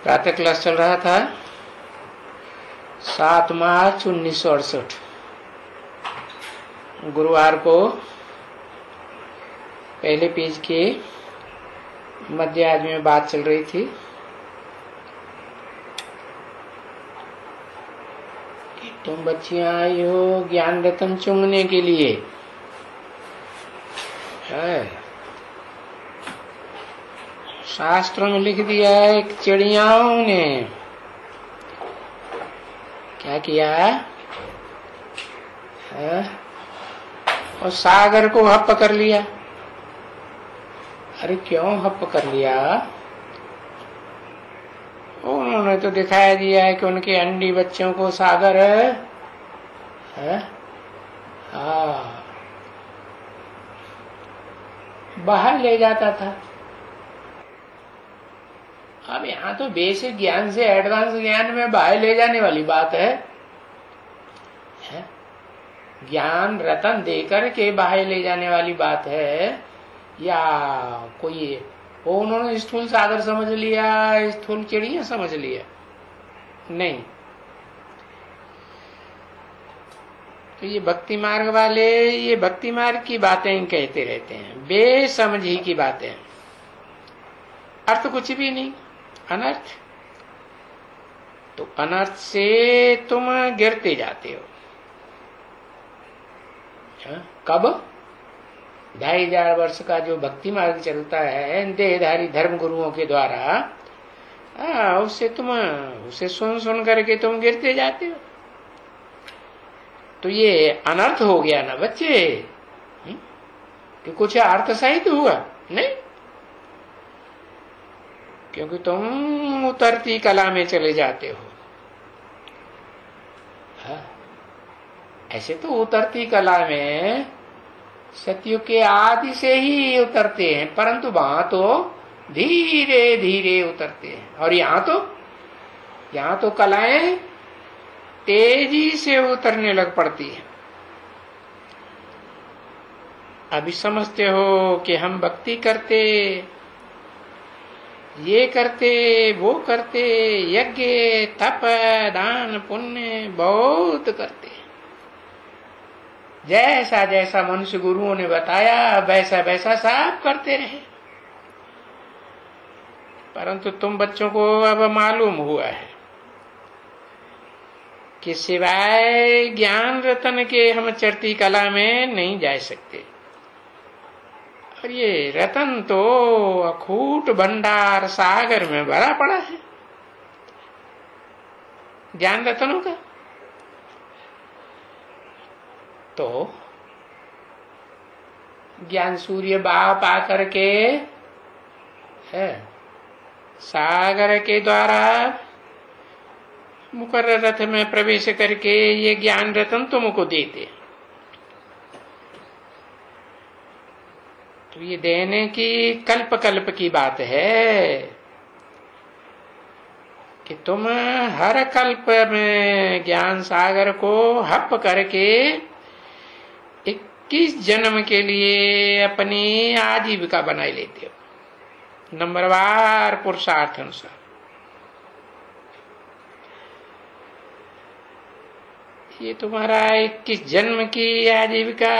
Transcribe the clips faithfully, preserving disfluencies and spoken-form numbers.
प्रातः क्लास चल रहा था सात मार्च उन्नीस सौ अड़सठ गुरुवार को पहले पेज के मध्य आज में बात चल रही थी। तुम बच्चियां आई हो ज्ञान रतन चुंगने के लिए है। शास्त्रों में लिख दिया है चिड़ियाओं ने क्या किया है? और सागर को हप कर लिया। अरे क्यों हप कर लिया? उन्होंने तो दिखाया दिया है कि उनके अंडी बच्चों को सागर है हाँ बाहर ले जाता था। अब यहाँ तो बेसिक ज्ञान से एडवांस ज्ञान में बाहर ले जाने वाली बात है, है? ज्ञान रतन देकर के बाहर ले जाने वाली बात है या कोई वो उन्होंने स्थूल सागर समझ लिया, स्थूल चिड़िया समझ लिया? नहीं। तो ये भक्ति मार्ग वाले ये भक्ति मार्ग की बातें कहते रहते हैं, बेसमझी की बातें, अर्थ कुछ भी नहीं, अनर्थ। तो अनर्थ से तुम गिरते जाते हो। हा? कब? ढाई हजार वर्ष का जो भक्ति मार्ग चलता है देहधारी धर्म गुरुओं के द्वारा, आ, उससे तुम उसे सुन सुन करके तुम गिरते जाते हो। तो ये अनर्थ हो गया ना बच्चे, कि कुछ अर्थ सहित हुआ नहीं, क्योंकि तुम उतरती कला में चले जाते हो। हाँ। ऐसे तो उतरती कला में सतयुग के आदि से ही उतरते हैं, परंतु वहां तो धीरे धीरे उतरते हैं। और यहाँ तो यहाँ तो कलाएं तेजी से उतरने लग पड़ती है। अभी समझते हो कि हम भक्ति करते, ये करते, वो करते, यज्ञ तप दान पुण्य बहुत करते, जैसा जैसा मनुष्य गुरुओं ने बताया वैसा वैसा सब करते रहे। परंतु तुम बच्चों को अब मालूम हुआ है कि सिवाय ज्ञान रतन के हम चढ़ती कला में नहीं जा सकते। और ये रतन तो अखूट भंडार सागर में भरा पड़ा है ज्ञान रतनों का। तो ज्ञान सूर्य बाप आकर के है सागर के द्वारा मुकर्रर रथ में प्रवेश करके ये ज्ञान रतन तुमको देते। तो ये देने की कल्प कल्प की बात है कि तुम हर कल्प में ज्ञान सागर को हप करके इक्कीस जन्म के लिए अपनी आजीविका बनाई लेते हो, नंबरवार पुरुषार्थ अनुसार। ये तुम्हारा इक्कीस जन्म की आजीविका,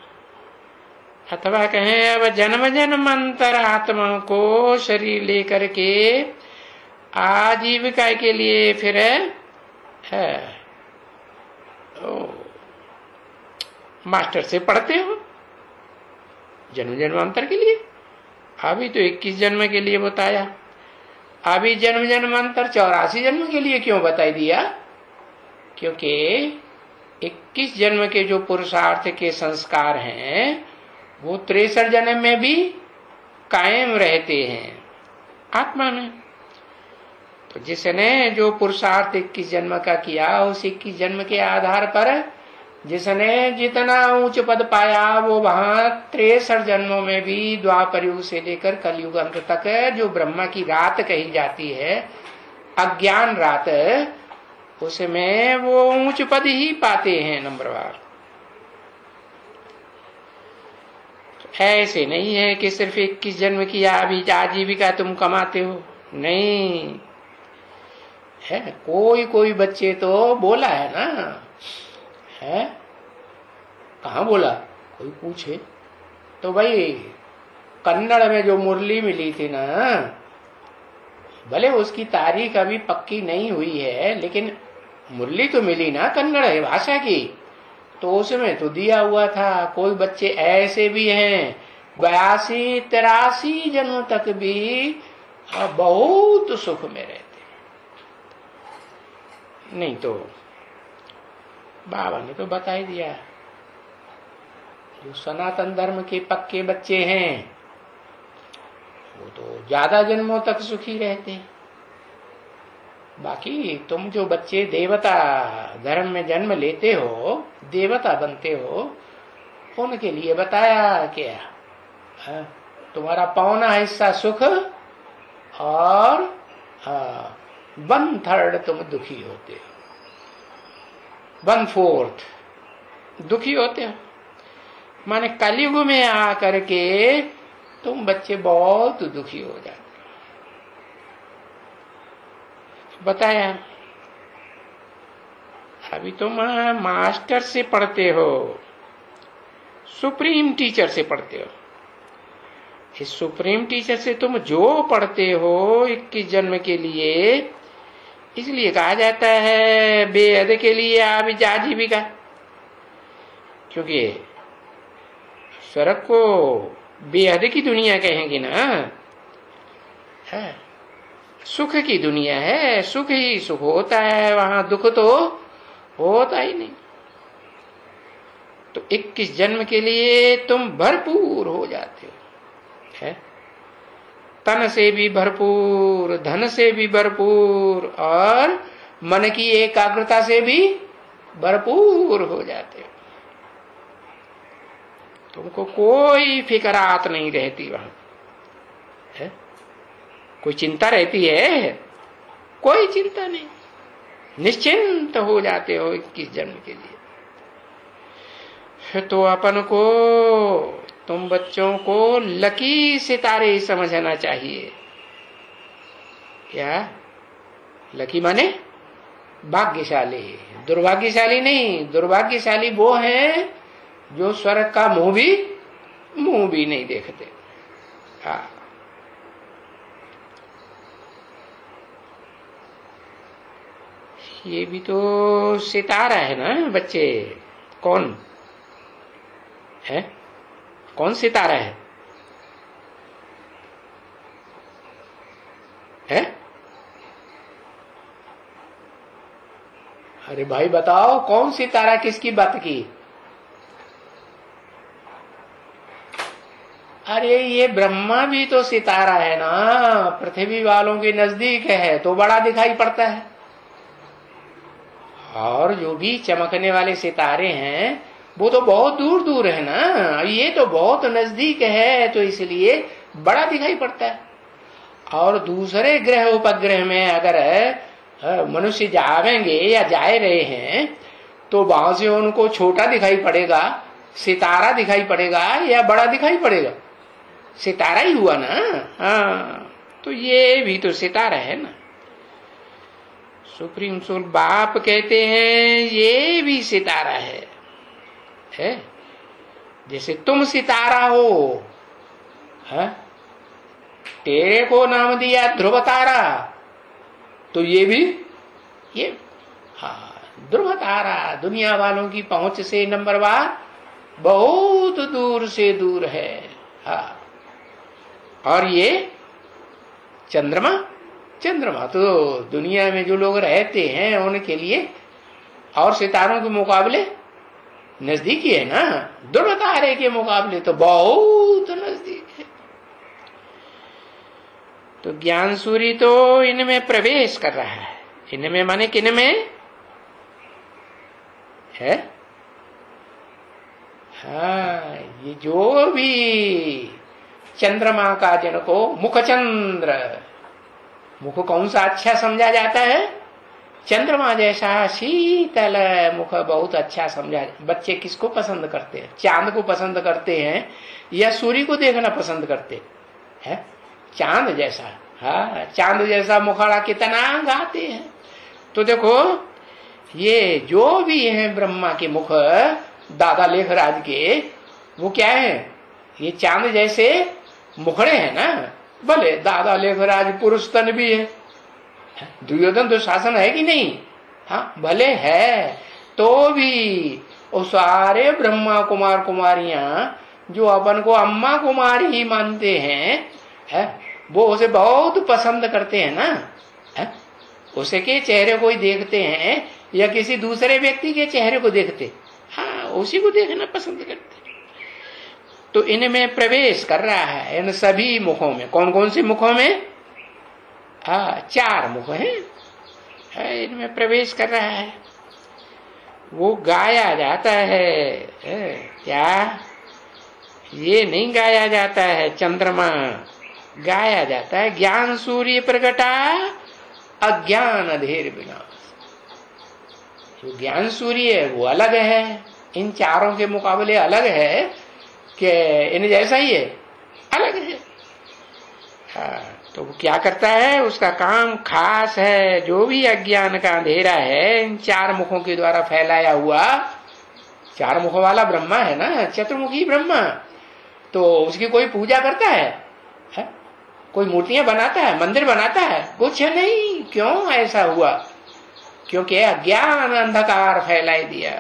अथवा कहें अब जन्म जन्मांतर आत्मा को शरीर लेकर के आजीविका के लिए फिर है ओ, मास्टर से पढ़ते हो जन्म जन्मांतर के लिए। अभी तो इक्कीस जन्म के लिए बताया, अभी जन्म जन्मांतर चौरासी जन्म के लिए क्यों बताई दिया? क्योंकि इक्कीस जन्म के जो पुरुषार्थ के संस्कार हैं वो तिरसठ जन्म में भी कायम रहते हैं आत्मा में। तो जिसने जो पुरुषार्थ इक्कीस जन्म का किया, उस इक्कीस जन्म के आधार पर जिसने जितना ऊंच पद पाया वो वहां तिरसठ जन्मों में भी द्वापर युग से लेकर कलयुग अंत तक जो ब्रह्मा की रात कही जाती है, अज्ञान रात, उसमें वो ऊंच पद ही पाते हैं नंबरवार। ऐसे नहीं है कि सिर्फ इक्कीस जन्म की आजीविका तुम कमाते हो, नहीं। है। कोई कोई बच्चे तो बोला है ना, है कहाँ बोला कोई पूछे तो भाई कन्नड़ में जो मुरली मिली थी ना, भले उसकी तारीख अभी पक्की नहीं हुई है, लेकिन मुरली तो मिली ना कन्नड़ भाषा की, तो उसमें तो दिया हुआ था। कोई बच्चे ऐसे भी हैं बयासी तिरासी जन्म तक भी बहुत सुख में रहते, नहीं तो बाबा ने तो बता ही दिया, जो सनातन धर्म के पक्के बच्चे हैं वो तो ज्यादा जन्मों तक सुखी रहते हैं। बाकी तुम जो बच्चे देवता धर्म में जन्म लेते हो, देवता बनते हो, उनके लिए बताया क्या, हाँ, तुम्हारा पौना हिस्सा सुख और वन थर्ड तुम दुखी होते हो, वन फोर्थ दुखी होते हो। माने कलयुग में आकर के तुम बच्चे बहुत दुखी हो जाते हो। बताया अभी तुम मास्टर से पढ़ते हो, सुप्रीम टीचर से पढ़ते हो। इस सुप्रीम टीचर से तुम जो पढ़ते हो इक्कीस जन्म के लिए, इसलिए कहा जाता है बेहद के लिए आबी आजीविका, क्योंकि स्वर्ग को बेहद की दुनिया कहेंगे ना, है सुख की दुनिया है, सुख ही सुख होता है, वहां दुख तो होता ही नहीं। तो इक्कीस जन्म के लिए तुम भरपूर हो जाते हो, है तन से भी भरपूर, धन से भी भरपूर, और मन की एकाग्रता से भी भरपूर हो जाते हो। तुमको कोई फिकरात नहीं रहती वहां, है कोई चिंता रहती है? कोई चिंता नहीं, निश्चिंत हो जाते हो इक्कीस जन्म के लिए। तो अपन को, तुम बच्चों को लकी सितारे समझना चाहिए। क्या लकी माने भाग्यशाली, दुर्भाग्यशाली नहीं। दुर्भाग्यशाली वो है जो स्वर्ग का मुंह भी मुंह भी नहीं देखते। हाँ, ये भी तो सितारा है ना बच्चे। कौन है? कौन सितारा है? है? अरे भाई बताओ, कौन सितारा, किसकी बात की? अरे ये ब्रह्मा भी तो सितारा है ना, पृथ्वी वालों के नजदीक है तो बड़ा दिखाई पड़ता है, और जो भी चमकने वाले सितारे हैं वो तो बहुत दूर दूर है ना, ये तो बहुत नजदीक है तो इसलिए बड़ा दिखाई पड़ता है। और दूसरे ग्रह उपग्रह में अगर मनुष्य जावेंगे या जा रहे हैं तो वहां से उनको छोटा दिखाई पड़ेगा, सितारा दिखाई पड़ेगा या बड़ा दिखाई पड़ेगा? सितारा ही हुआ ना। हाँ, तो ये भी तो सितारा है ना। सुप्रीम सोल बाप कहते हैं ये भी सितारा है, है जैसे तुम सितारा हो, है तेरे को नाम दिया ध्रुव तारा, तो ये भी ये हाँ ध्रुव तारा दुनिया वालों की पहुंच से नंबरवार बहुत दूर से दूर है। हाँ, और ये चंद्रमा, चंद्रमा तो दुनिया में जो लोग रहते हैं उनके लिए और सितारों के मुकाबले नजदीक ही है ना, ध्रुव तारे के मुकाबले तो बहुत नजदीक है। तो ज्ञान सूर्य तो इनमें प्रवेश कर रहा है। इनमें माने किन में है? हाँ, ये जो भी चंद्रमा का जिनको मुखचंद्र, मुख कौन सा अच्छा समझा जाता है? चंद्रमा जैसा शीतल मुख बहुत अच्छा समझा। बच्चे किसको पसंद करते हैं? चांद को पसंद करते हैं या सूर्य को देखना पसंद करते हैं? चांद जैसा। हाँ, चांद जैसा मुखड़ा कितना गाते हैं। तो देखो ये जो भी है ब्रह्मा के मुख दादा लेखराज के, वो क्या है, ये चांद जैसे मुखड़े हैं ना। भले दादा लेखराज पुरुष तन भी है, दुर्योधन दुशासन है कि नहीं, हाँ भले है, तो भी वो सारे ब्रह्मा कुमार कुमारियां जो अपन को अम्मा कुमारी ही मानते हैं, है वो उसे बहुत पसंद करते हैं ना। है? उसे के चेहरे को ही देखते हैं या किसी दूसरे व्यक्ति के चेहरे को देखते, हाँ उसी को देखना पसंद करते। तो इनमें प्रवेश कर रहा है, इन सभी मुखों में। कौन कौन से मुखों में? हाँ चार मुख हैं, है, इनमें प्रवेश कर रहा है। वो गाया जाता है, है क्या? ये नहीं गाया जाता है चंद्रमा, गाया जाता है ज्ञान सूर्य प्रगटा अज्ञान अधेर विनाश। जो ज्ञान सूर्य है वो अलग है, इन चारों के मुकाबले अलग है कि इन जैसा ही है, अलग है। हाँ, तो वो क्या करता है, उसका काम खास है। जो भी अज्ञान का अंधेरा है इन चार मुखों के द्वारा फैलाया हुआ, चार मुखों वाला ब्रह्मा है ना, चतुर्मुखी ब्रह्मा, तो उसकी कोई पूजा करता है, है? कोई मूर्तियां बनाता है, मंदिर बनाता है? कुछ नहीं। क्यों ऐसा हुआ? क्योंकि अज्ञान अंधकार फैलाई दिया,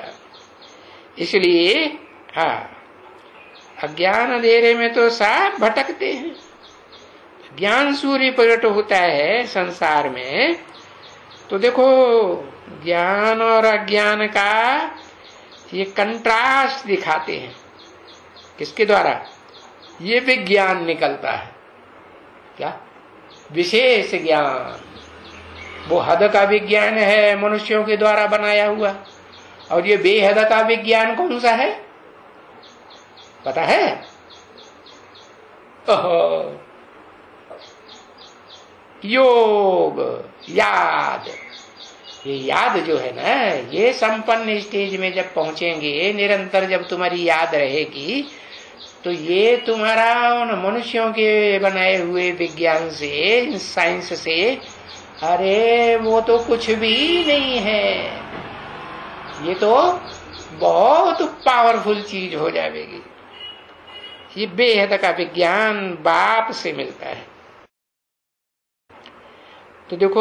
इसलिए। हाँ, अज्ञान अंधेरे में तो सब भटकते हैं। ज्ञान सूर्य प्रकट होता है संसार में, तो देखो ज्ञान और अज्ञान का ये कंट्रास्ट दिखाते हैं। किसके द्वारा? ये विज्ञान निकलता है। क्या? विशेष ज्ञान। वो हद का विज्ञान है मनुष्यों के द्वारा बनाया हुआ, और ये बेहद का विज्ञान कौन सा है पता है? ओहो, योग, याद। ये याद जो है ना, ये संपन्न स्टेज में जब पहुंचेंगे, निरंतर जब तुम्हारी याद रहेगी, तो ये तुम्हारा उन मनुष्यों के बनाए हुए विज्ञान से, साइंस से, अरे वो तो कुछ भी नहीं है, ये तो बहुत पावरफुल चीज हो जाएगी। ये बेहद का विज्ञान बाप से मिलता है। तो देखो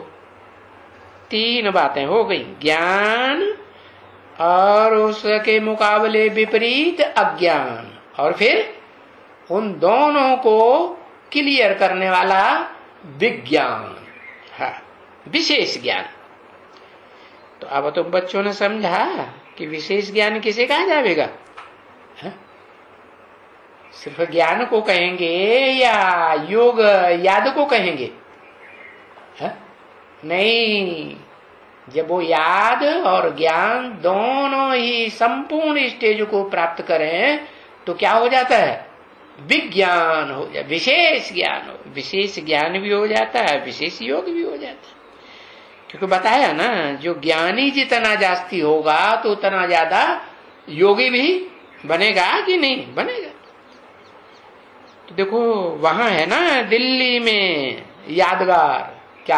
तीन बातें हो गई, ज्ञान और उसके मुकाबले विपरीत अज्ञान, और फिर उन दोनों को क्लियर करने वाला विज्ञान, हाँ विशेष ज्ञान। तो अब तो बच्चों ने समझा कि विशेष ज्ञान किसे कहा जाएगा? हाँ? सिर्फ ज्ञान को कहेंगे या योग याद को कहेंगे? है? नहीं, जब वो याद और ज्ञान दोनों ही संपूर्ण स्टेज को प्राप्त करें तो क्या हो जाता है? विज्ञान हो जाए, विशेष ज्ञान हो, विशेष ज्ञान भी हो जाता है, विशेष योग भी हो जाता है। क्योंकि बताया ना, जो ज्ञानी जितना जास्ती होगा तो उतना ज्यादा योगी भी बनेगा कि नहीं बनेगा। तो देखो वहां है ना दिल्ली में यादगार, क्या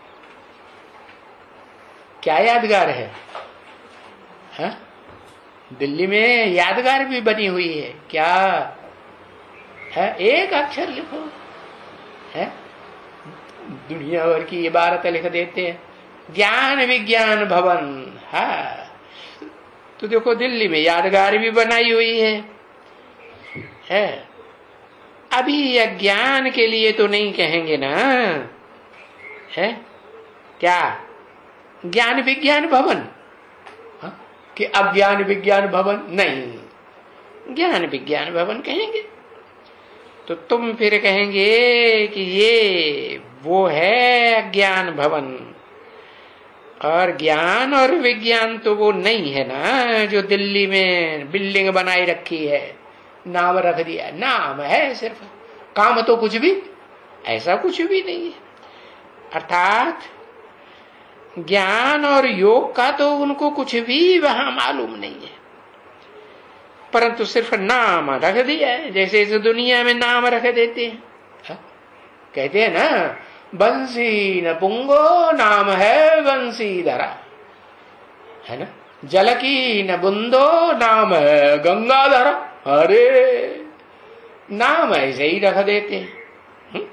क्या यादगार है, है? दिल्ली में यादगार भी बनी हुई है, क्या है? एक अक्षर लिखो, है? दुनिया भर की इबारत लिख देते हैं, ज्ञान विज्ञान भवन। हाँ, तो देखो दिल्ली में यादगार भी बनाई हुई है, है? अभी अज्ञान के लिए तो नहीं कहेंगे ना, है क्या? ज्ञान विज्ञान भवन, हाँ? कि अज्ञान विज्ञान भवन नहीं, ज्ञान विज्ञान भवन कहेंगे। तो तुम फिर कहेंगे कि ये वो है अज्ञान भवन, और ज्ञान और विज्ञान तो वो नहीं है ना जो दिल्ली में बिल्डिंग बनाई रखी है, नाम रख दिया, नाम है सिर्फ, काम तो कुछ भी, ऐसा कुछ भी नहीं है। अर्थात ज्ञान और योग का तो उनको कुछ भी वहां मालूम नहीं है, परंतु सिर्फ नाम रख दिया है, जैसे इस दुनिया में नाम रख देते हैं। हा? कहते हैं ना बंसी न पुंगो नाम है बंसीधरा, है ना। जल की न बुंदो नाम है गंगाधरा। अरे नाम ऐसे ही रख देते हैं।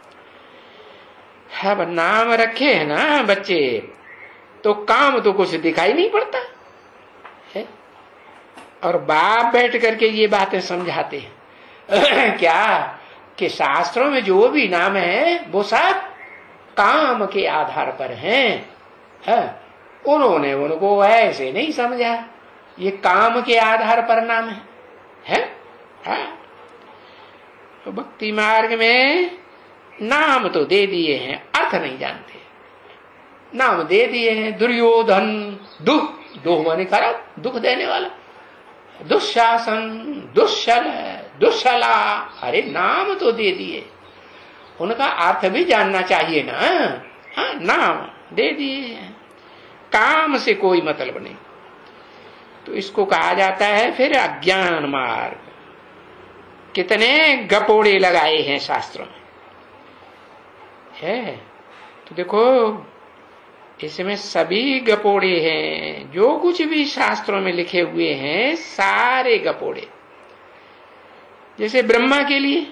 अब नाम रखे है ना बच्चे तो काम तो कुछ दिखाई नहीं पड़ता है। और बाप बैठ करके ये बातें समझाते हैं क्या कि शास्त्रों में जो भी नाम है वो सब काम के आधार पर हैं, है? उन्होंने उनको ऐसे नहीं समझा, ये काम के आधार पर नाम है, है? हाँ। तो भक्ति मार्ग में नाम तो दे दिए हैं, अर्थ नहीं जानते। नाम दे दिए हैं दुर्योधन, दुख, दुख माने खराब, दुख देने वाला, दुशासन, दुश्शल, दुश्शला। अरे नाम तो दे दिए, उनका अर्थ भी जानना चाहिए ना। हाँ, नाम दे दिए, काम से कोई मतलब नहीं। तो इसको कहा जाता है फिर अज्ञान मार्ग। कितने गपोड़े लगाए हैं शास्त्रों में, है? तो देखो इसमें सभी गपोड़े हैं, जो कुछ भी शास्त्रों में लिखे हुए हैं सारे गपोड़े। जैसे ब्रह्मा के लिए,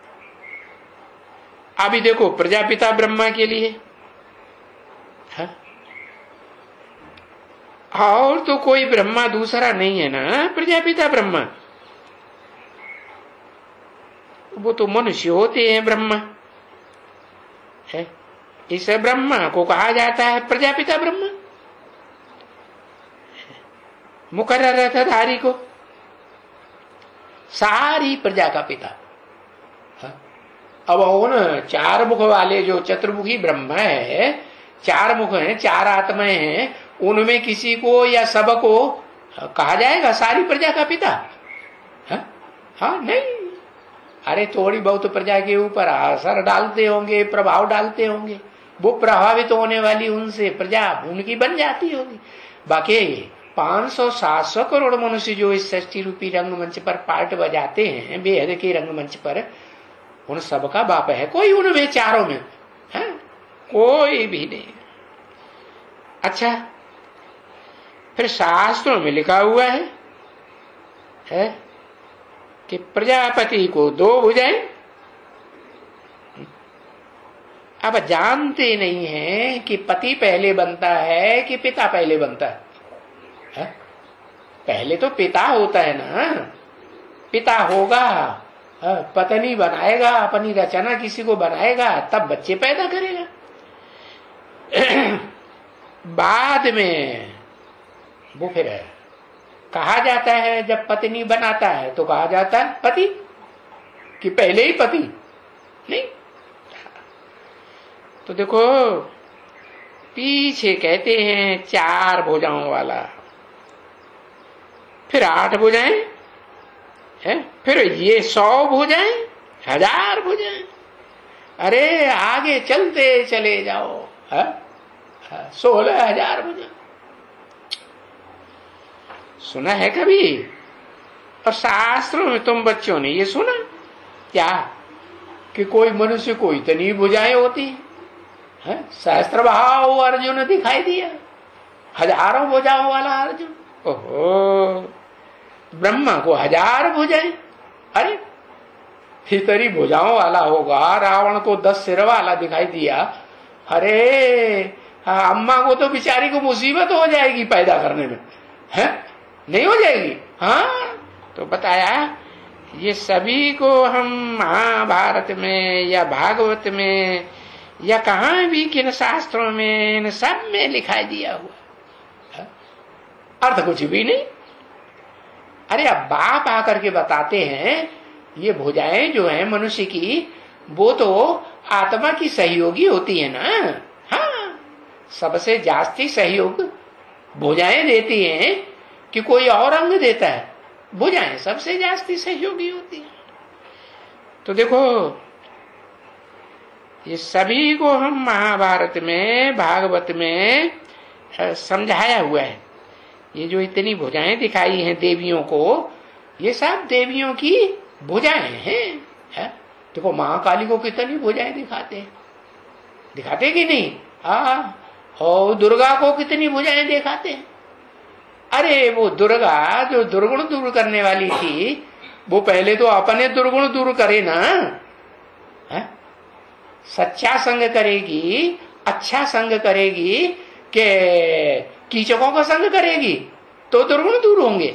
अभी देखो प्रजापिता ब्रह्मा के लिए, है? और तो कोई ब्रह्मा दूसरा नहीं है ना, प्रजापिता ब्रह्मा। वो तो मनुष्य होते हैं ब्रह्मा, है? इस ब्रह्मा को कहा जाता है प्रजापिता ब्रह्मा, मुकर्रर रथधारी को, सारी प्रजा का पिता। अब उन चार मुख वाले जो चतुर्मुखी ब्रह्मा है, चार मुख हैं, चार आत्माएं हैं, उनमें किसी को या सबको कहा जाएगा सारी प्रजा का पिता? हाँ, हाँ नहीं। अरे थोड़ी बहुत प्रजा के ऊपर असर डालते होंगे, प्रभाव डालते होंगे, वो प्रभावित होने वाली उनसे प्रजा उनकी बन जाती होगी। बाकी पांच सौ सात सौ करोड़ मनुष्य जो इस षष्ठी रूपी रंगमंच पर पार्ट बजाते हैं, बेहद के रंगमंच पर, उन सबका बाप है कोई उनमें चारों में? है कोई भी नहीं। अच्छा, फिर शास्त्रों में लिखा हुआ है, है कि प्रजापति को दो भुजाएं। अब जानते नहीं है कि पति पहले बनता है कि पिता पहले बनता है, है? पहले तो पिता होता है ना, पिता होगा, पत्नी बनाएगा, अपनी रचना किसी को बनाएगा, तब बच्चे पैदा करेगा। बाद में वो फिर कहा जाता है, जब पत्नी बनाता है तो कहा जाता है पति, कि पहले ही पति नहीं। तो देखो पीछे कहते हैं चार भुजाओं वाला, फिर आठ भुजाएं है, फिर ये सौ भुजाएं, हजार भुजाएं। अरे आगे चलते चले जाओ, है सोलह हजार भुजाएं। सुना है कभी? और शास्त्रों में तुम बच्चों ने ये सुना क्या कि कोई मनुष्य को इतनी भुजाएं होती है? सहस्त्र भाव अर्जुन दिखाई दिया, हजारों भुजाओं वाला अर्जुन। ओहो, ब्रह्मा को हजार भुजाएं। अरे इतनी भुजाओं वाला होगा, रावण को दस सिर वाला दिखाई दिया। अरे अम्मा को तो बेचारी को मुसीबत हो जाएगी पैदा करने में, है नहीं हो जाएगी? हाँ, तो बताया ये सभी को हम महाभारत में या भागवत में या कहाँ भी किन शास्त्रों में, इन सब में लिखा दिया हुआ, अर्थ कुछ भी नहीं। अरे अब बाप आकर के बताते हैं ये भुजाएं जो है मनुष्य की, वो तो आत्मा की सहयोगी होती है ना। हाँ, सबसे जास्ती सहयोग भुजाएं देती हैं कि कोई और अंग देता है? भुजाएं सबसे जास्ती सहयोगी होती है। तो देखो ये सभी को हम महाभारत में भागवत में समझाया हुआ है। ये जो इतनी भुजाएं दिखाई हैं देवियों को, ये सब देवियों की भुजाएं हैं, है? देखो महाकाली को कितनी भुजाएं दिखाते हैं, दिखाते कि नहीं? हाँ, और दुर्गा को कितनी भुजाएं दिखाते हैं। अरे वो दुर्गा जो दुर्गुण दूर करने वाली थी, वो पहले तो अपने दुर्गुण दूर करे ना। है? सच्चा संग करेगी, अच्छा संग करेगी कि कीचकों का संग करेगी तो दुर्गुण दूर होंगे।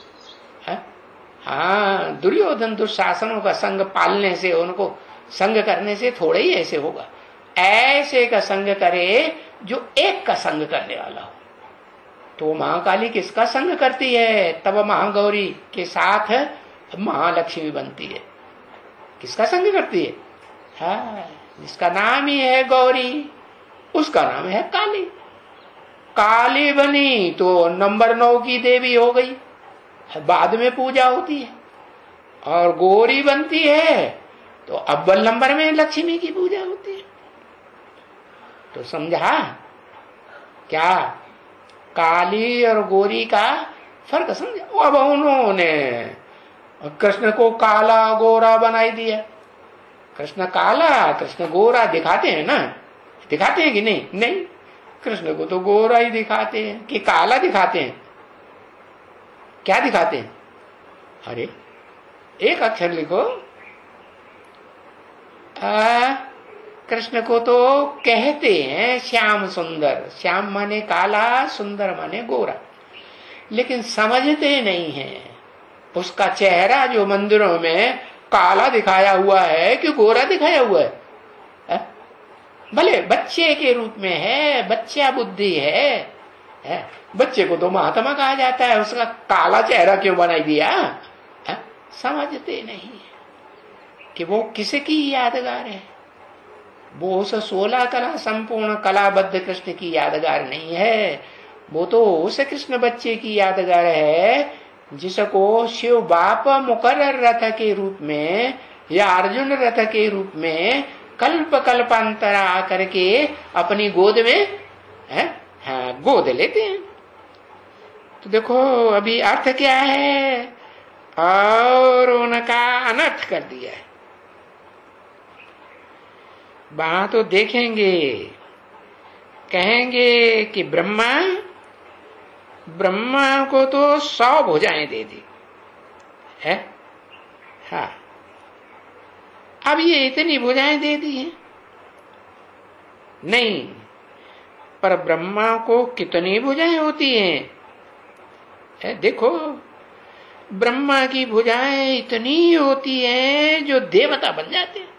हाँ, दुर्योधन दुशासनों का संग पालने से, उनको संग करने से थोड़ा ही ऐसे होगा। ऐसे का संग करे जो एक का संग करने वाला हो। तो महाकाली किसका संग करती है? तब महागौरी के साथ महालक्ष्मी बनती है। किसका संग करती है? हाँ, जिसका नाम ही है गौरी, उसका नाम है काली। काली बनी तो नंबर नौ की देवी हो गई, बाद में पूजा होती है। और गौरी बनती है तो अव्वल नंबर में लक्ष्मी की पूजा होती है। तो समझा क्या? काली और गौरी का फर्क समझा। अब उन्होंने कृष्ण को काला गोरा बनाई दिया। कृष्ण काला, कृष्ण गोरा दिखाते हैं ना? दिखाते हैं कि नहीं? नहीं, कृष्ण को तो गोरा ही दिखाते हैं कि काला दिखाते हैं? क्या दिखाते हैं? अरे एक अक्षर लिखो। आ, कृष्ण को तो कहते हैं श्याम सुंदर। श्याम माने काला, सुंदर माने गोरा, लेकिन समझते नहीं हैं। उसका चेहरा जो मंदिरों में काला दिखाया हुआ है कि गोरा दिखाया हुआ है, है? भले बच्चे के रूप में है, बच्चा बुद्धि है, है? बच्चे को तो महात्मा कहा जाता है, उसका काला चेहरा क्यों बनाई दिया? है? समझते नहीं कि वो किसकी यादगार है। वो उस सोलह कला संपूर्ण कलाबद्ध कृष्ण की यादगार नहीं है। वो तो उस कृष्ण बच्चे की यादगार है जिसको शिव बाप मुकर्रर रथ के रूप में या अर्जुन रथ के रूप में कल्प कल्पांतरा आकर के अपनी गोद में है, हाँ, गोद लेते हैं। तो देखो अभी अर्थ क्या है, और उनका अनर्थ कर दिया है। वहां तो देखेंगे, कहेंगे कि ब्रह्मा ब्रह्मा को तो सौ भुजाएं दे दी है। हाँ, अब ये इतनी भुजाएं दे दी हैं नहीं, पर ब्रह्मा को कितनी भुजाएं होती हैं? है, देखो ब्रह्मा की भुजाएं इतनी होती हैं जो देवता बन जाते हैं।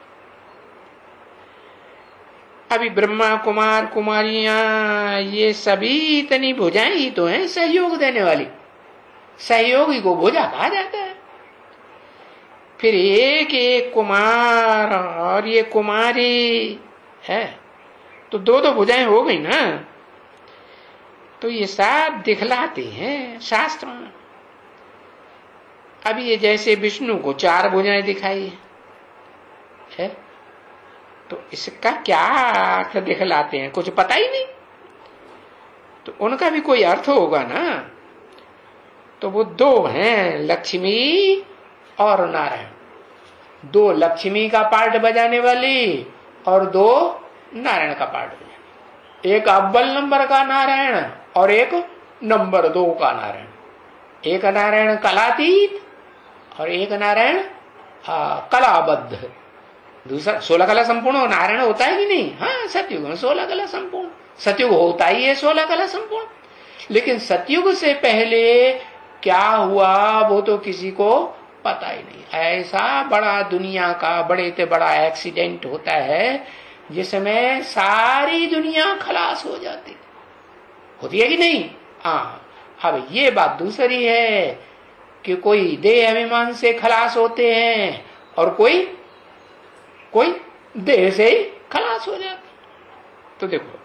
अभी ब्रह्मा कुमार कुमारियां ये सभी इतनी भुजाएं ही तो हैं सहयोग देने वाली। सहयोगी को भुजा कहा जाता है। फिर एक एक कुमार और ये कुमारी है तो दो दो भुजाएं हो गई ना। तो ये सब दिखलाते हैं शास्त्रों में। अभी ये जैसे विष्णु को चार भुजाएं दिखाई है, तो इसका क्या अर्थ दिखलाते हैं? कुछ पता ही नहीं। तो उनका भी कोई अर्थ होगा ना। तो वो दो हैं, लक्ष्मी और नारायण। दो लक्ष्मी का पार्ट बजाने वाली और दो नारायण का पार्ट बजाने। एक अव्वल नंबर का नारायण और एक नंबर दो का नारायण। एक नारायण कलातीत और एक नारायण कलाबद्ध। दूसरा सोलह कला संपूर्ण नारायण होता है कि नहीं? हाँ, सतयुग में सोलह कला संपूर्ण। सतयुग होता ही है सोलह कला संपूर्ण। लेकिन सतयुग से पहले क्या हुआ वो तो किसी को पता ही नहीं। ऐसा बड़ा दुनिया का बड़े से बड़ा एक्सीडेंट होता है जिसमें सारी दुनिया खलास हो जाती होती है कि नहीं? हाँ, अब ये बात दूसरी है कि कोई देह अभिमान से खलास होते हैं और कोई कोई देह से ही खलास हो जाता। तो देखो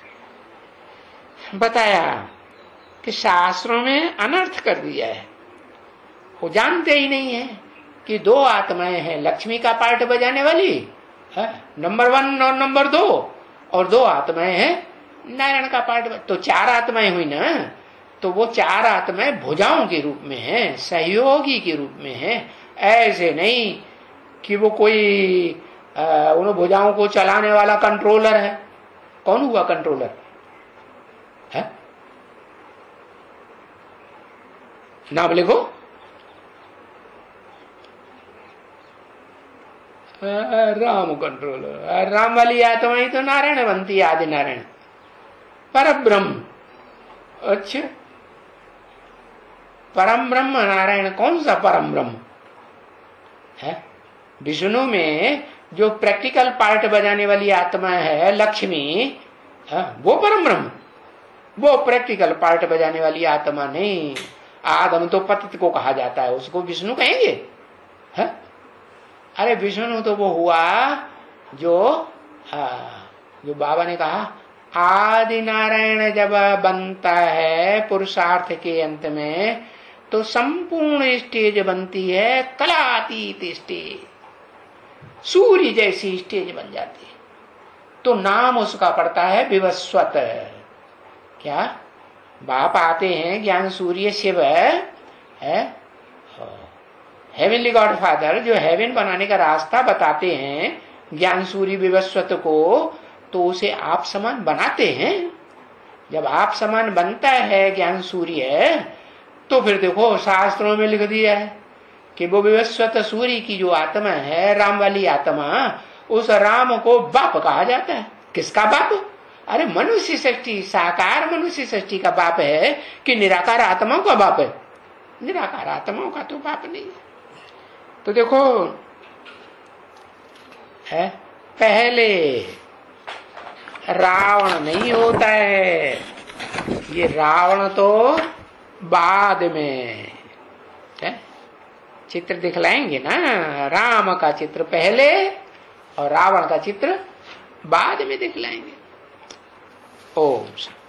बताया कि शास्त्रों में अनर्थ कर दिया है। वो जानते ही नहीं है कि दो आत्माएं हैं, लक्ष्मी का पार्ट बजाने वाली है नंबर वन और नंबर दो, और दो आत्माएं हैं नारायण का पार्ट। तो चार आत्माएं हुई ना। तो वो चार आत्माएं भुजाओं के रूप में हैं, सहयोगी के रूप में हैं। ऐसे नहीं कि वो कोई उन भुजाओं को चलाने वाला कंट्रोलर है। कौन हुआ कंट्रोलर है? नाम लिखो। राम कंट्रोलर। राम वाली आत्मा ही तो नारायण बनती है, आदि नारायण, पर ब्रह्म। अच्छा, परम ब्रह्म नारायण। कौन सा परम ब्रह्म है? विष्णु में जो प्रैक्टिकल पार्ट बजाने वाली आत्मा है लक्ष्मी, वो परम ब्रह्म। वो प्रैक्टिकल पार्ट बजाने वाली आत्मा नहीं। आदम तो पतित को कहा जाता है, उसको विष्णु कहेंगे? है? अरे विष्णु तो वो हुआ जो आ, जो बाबा ने कहा आदि नारायण जब बनता है पुरुषार्थ के अंत में, तो संपूर्ण स्टेज बनती है कलातीत स्टेज, सूर्य जैसी स्टेज बन जाती है। तो नाम उसका पड़ता है विवस्वत। क्या बाप आते हैं ज्ञान सूर्य शिव है, हेवनली गॉड फादर, जो हेवन बनाने का रास्ता बताते हैं ज्ञान सूर्य विवस्वत को, तो उसे आप समान बनाते हैं। जब आप समान बनता है ज्ञान सूर्य, तो फिर देखो शास्त्रों में लिख दिया है कि वो विवस्वत सूर्य की जो आत्मा है, राम वाली आत्मा, उस राम को बाप कहा जाता है। किसका बाप? अरे मनुष्य सृष्टि, साकार मनुष्य सृष्टि का बाप है कि निराकार आत्माओं का बाप है? निराकार आत्माओं का तो बाप नहीं है। तो देखो है, पहले रावण नहीं होता है, ये रावण तो बाद में है। चित्र दिखलाएंगे ना, राम का चित्र पहले और रावण का चित्र बाद में दिखलाएंगे। ओम